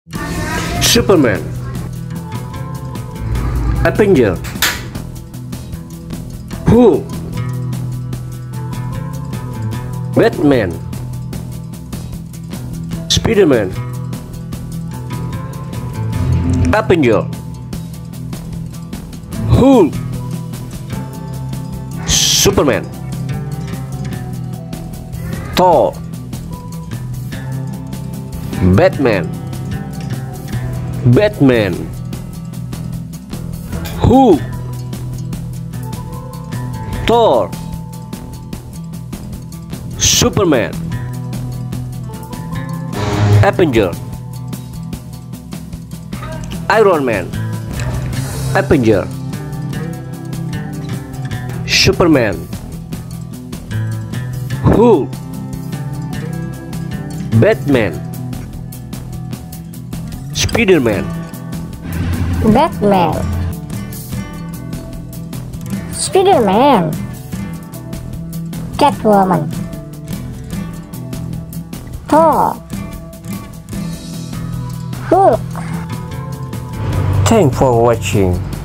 Superman, Avenger, Hulk, Batman, Spiderman, Avenger, Hulk, Superman, Thor, Batman, Hulk, Thor, Superman, Avenger, Iron Man, Avenger, Superman, Hulk, Batman, Spiderman, Batman, Spiderman, Catwoman, Thor, Hulk. Thanks for watching.